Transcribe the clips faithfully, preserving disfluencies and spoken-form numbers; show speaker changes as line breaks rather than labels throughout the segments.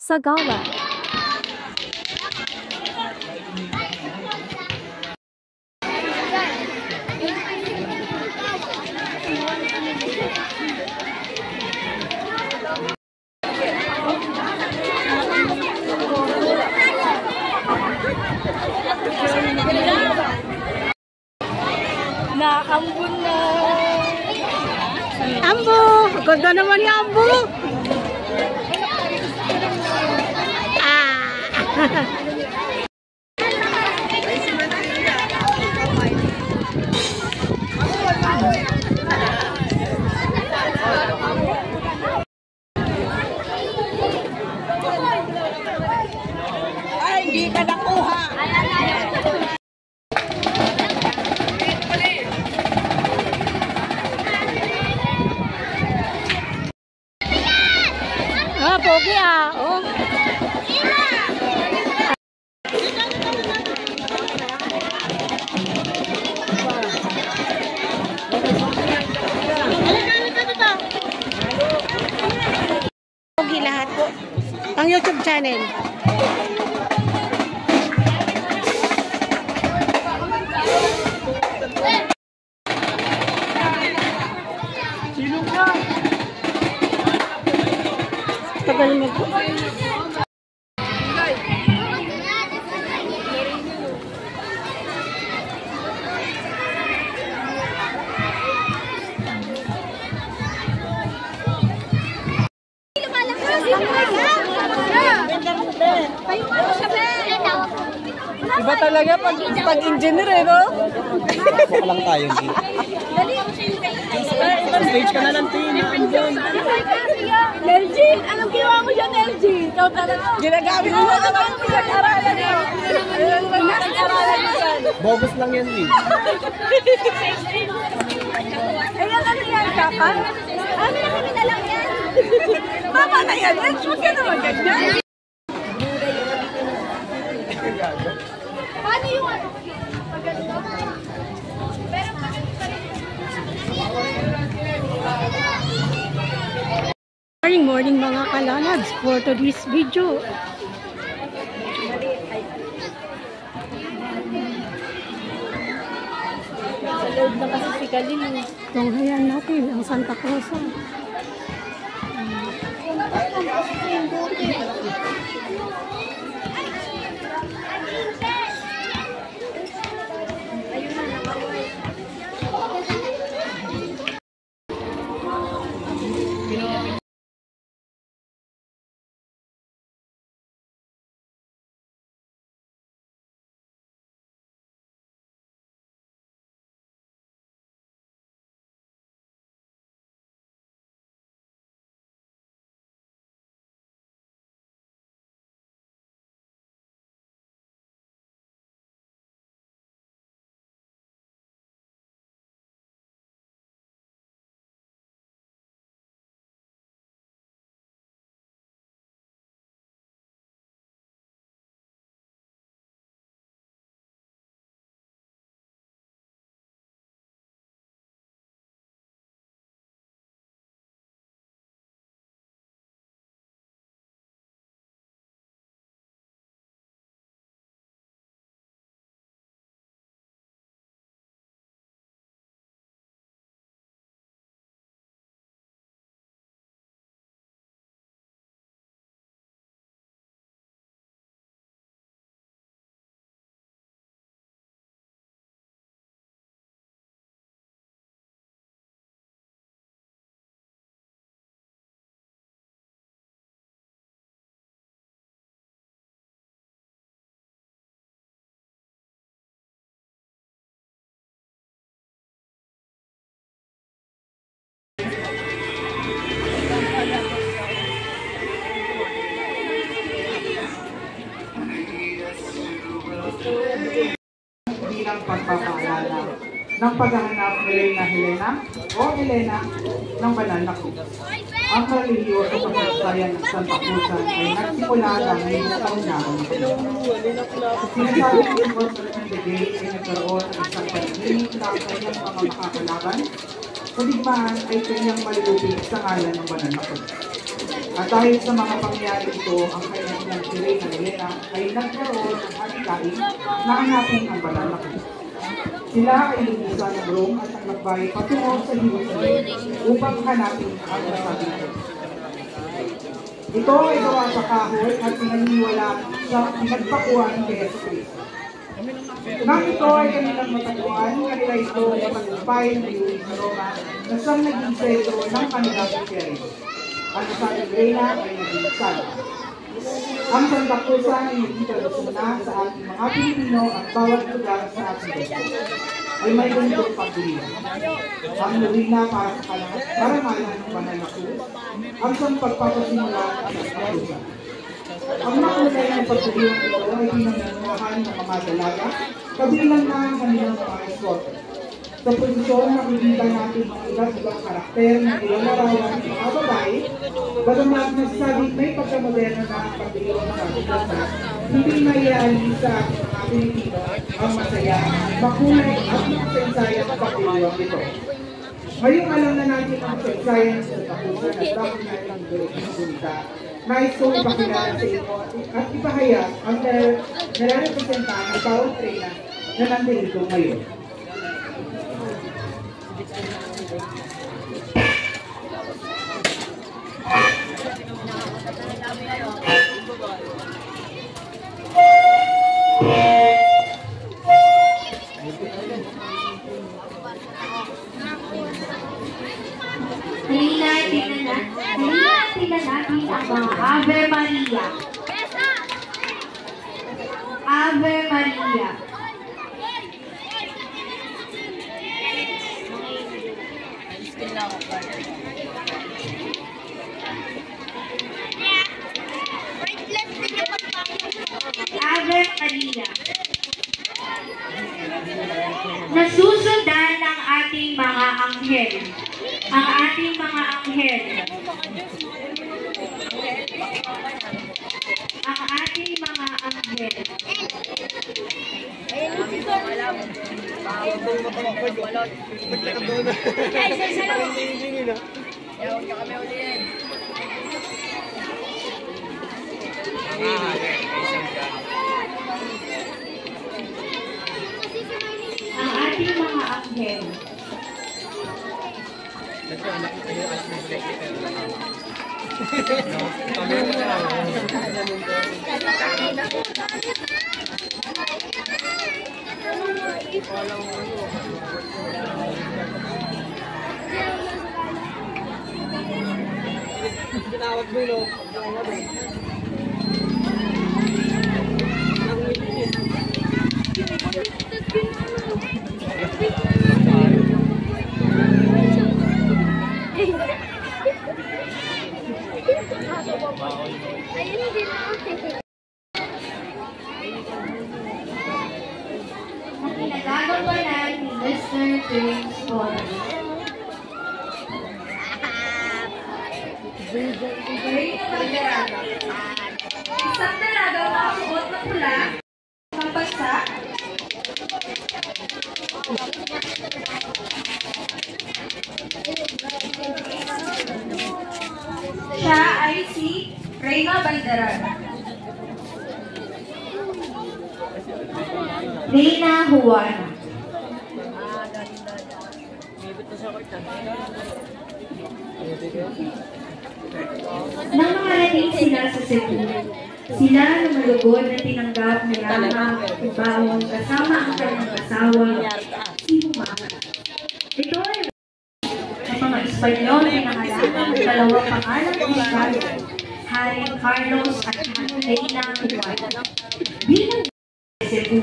Sagala.
Naambun na.
Ambo! Ganda naman yung ambo! Ah!
Ay, hindi ka nakuha.
Ah, pogi ah. Oh. Pogi lahat po. Pang YouTube channel.
Silong ka.
Tagal mo po.
Iba talaga pag pag-engineer eh, no?
Baka lang tayo, G. Stage ka na lang, Tin.
L G, anong ginawa mo dyan, L G? Ikaw talaga. Ginagamit mo na naman yung pinag-aralan mo. Pinag-aralan mo dyan.
Bogus lang yan, Lee.
Ayan, ano yan, kaka? Ano yan, kami na lang yan. Mama na yan, L G, huwag ka naman ganyan. Paano yung ano?
Morning, morning mga kalanads for today's video.
Sa loob na kasi si Kalin.
Tunghayan natin ang Santa Cruz.
Bilang pagpapaalala ng paghahanap ni Elena Helena o Elena ng banal na krus. Ang relihiyo sa pagkakasayan ng Santa Cruzan ay nagsimula lang ngayong taon na. Sinasabi ng Enforcement Brigade ay nagkaroon ng isang panaginip na ang kanyang mga makakalaban sa digmaan ay kanyang malulubig sa ngalan ng banal na krus. At dahil sa mga pangyayari ito, ang kanyang inang si Reyna Helena ay nagkaroon ng hatikain na hanapin ang banal na Kristo. Sila ay lumisan ng Rome at ang nagbay patungo sa Jerusalem upang hanapin ang nasabing Kristo. Ito ay gawa sa kahoy at pinaniniwala sa pinagpakuan kay Yesu Kristo. Nang ito ay kanilang matagpuan, kanila ito ay matagumpay ng Diyos sa Roma na siyang naging sentro ng kanilang impyerno. Ang nasabing Reyna ay naging Sagala. Ang Santa Cruzan ay naging tradisyon sa ating mga Pilipino at bawat lugar sa ating bansa ay may ganitong pagdilihan. Ang Novena para sa karangalan ng banal na krus, ang siyang pagpapasimula sa Santa Cruzan. Ang makulay ng pagdilihan ito ay pinananahan ng mga dalaga, kabilang na ang kanilang mga eskorte. Sa posisyon, nakikita natin mga iba't-ibang karakter ng ilang larawan ng mga babae, bagamat nasasabing may pagkamoderno na ang pagdilihan sa ating hindi maiaali sa ating mga Pilipino ang masaya, makulay at makasaysayan ang pagdilihan ito. Ngayong alam na natin ang kasaysayan sa tapusan at bakit natin ang direksyon gunita, nais kong ipakilala sa inyo at ipahayag ang nare-representahan ng bawat Reyna na nandito ngayon.
Halina, tingnan natin. Halina, tingnan natin ang mga Ave Maria. Ave Maria. Ave Maria. Nasusundan ng ating mga anghel. Ang ating mga anghel. Ang ating mga anghel. Ang ating mga anghel.
Tinawag mo yun,
Pinagagawalan ni Mister James Bond. Isang dalaga nakasuot na pula, mapasa, siya ay si Reyna Balderan. Reyna Juana. Nang makarating sila sa Cebu, sila lumalugod na tinanggap ni Rama Ibawang kasama ang kanyang asawa, si Humaka. Ito ay ang mga Espanyol ay nangalaan ng dalawang pangalang Espanyol, Haring Carlos at Reyna Juana. Bilang Cebu,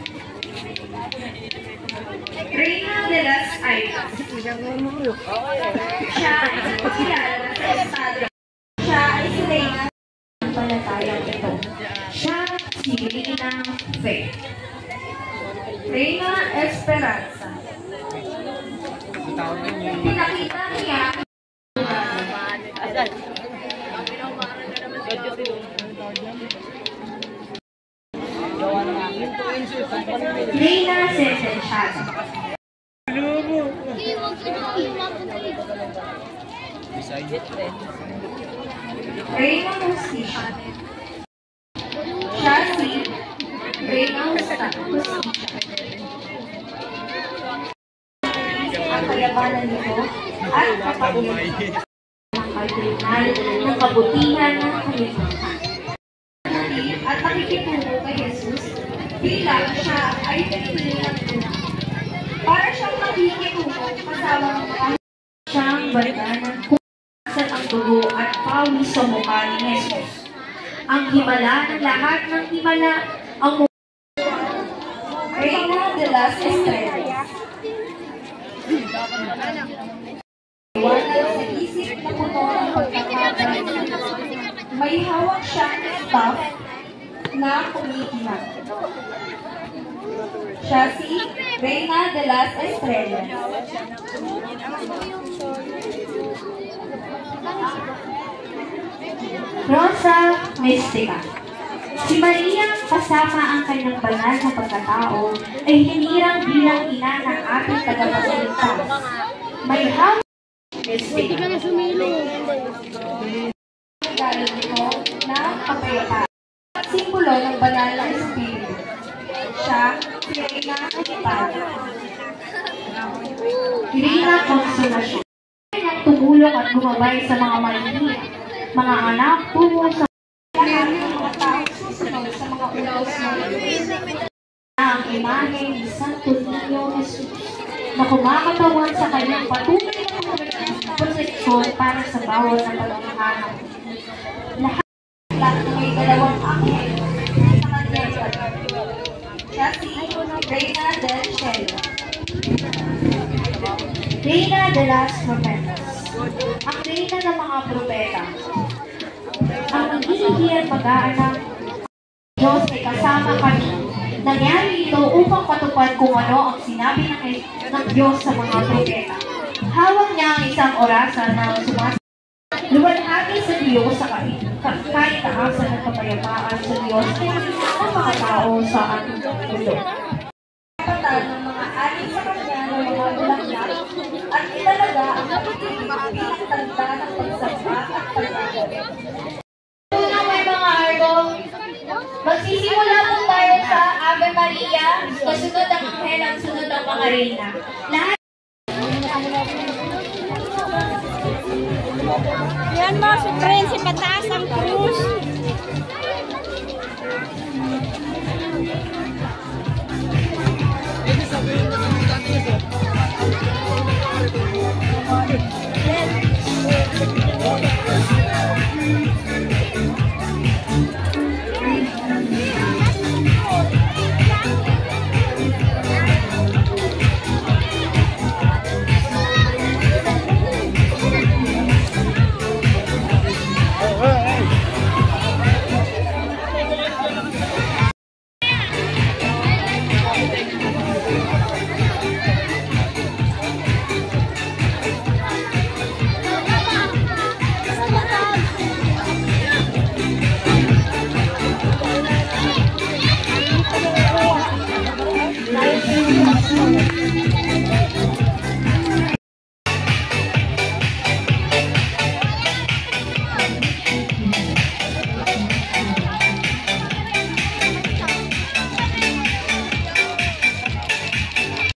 Reyna de las Airas. Siya ay kilala sa estado. Siya ay si Reyna ng palatayang ito. Siya si Reyna Fe. Reyna Esperanza. Pinakita niya Reyna Sentenciada. hustisya. Ang kayabanan nito at kapangyarihan ng kardinal ng kabutihan ng kalimutan. At nakikitungo kay Jesus bilang siya ay pinili ng Diyos. Para siyang nakikitungo kasama ng mga siyang bandanan kung saan ang dugo at pawis sa mukha ni Jesus. Ang himala ng lahat ng himala, ang mukha Reina de las Estrellas. Iwanan sa isip na puno ng pagkakabay. May hawak siyang staff na kumikilat. Siya si Reina de las Estrellas. Rosa Mystica. Si Maria, kasama ang kanyang banal na pagkatao, ay hinirang bilang ina ng ating tagapagligtas. May hawak Mystica. Regalo nito na kapayapaan. Simbolo ng banal na espiritu. Siya, si Reina Italia. Reina Consolasyon. Kanyang tumulong at gumabay sa mga maliliit, mga anak, tungo sa lahat ng mga tao susunod sa mga utos ng Diyos. Ang imahe ni Santo Niño Jesus na kumakatawan sa kanyang patuloy na proteksyon para sa bawat na pagkakahanap. Lahat lahat na may dalawang angel sa kanyang pagkakahanap. Siya si Reina del Cielo. Reina de las Profetas. Ang Reina ng mga propeta. Ang naghihihiyat mag-aanak Diyos ay kasama kami. Nangyari ito upang patupad kung ano ang sinabi ng, ng Diyos sa mga propeta. Hawak niya ang isang orasan na sumas luwalhati sa Diyos sa kahit taasan ng kapayapaan sa Diyos ng mga tao sa ating mundo. Kapatan ng mga aling sa kanya ng mga bulaklak at italaga ang kapitilig bilang tanda ng pagsamba at pag-agabi. Unang may mga argo, magsisimula po tayo sa Ave Maria, kasunod ang anghel ang sunod ang mga reyna. Lahat
Yan mo, si Prince, pataas ang krus.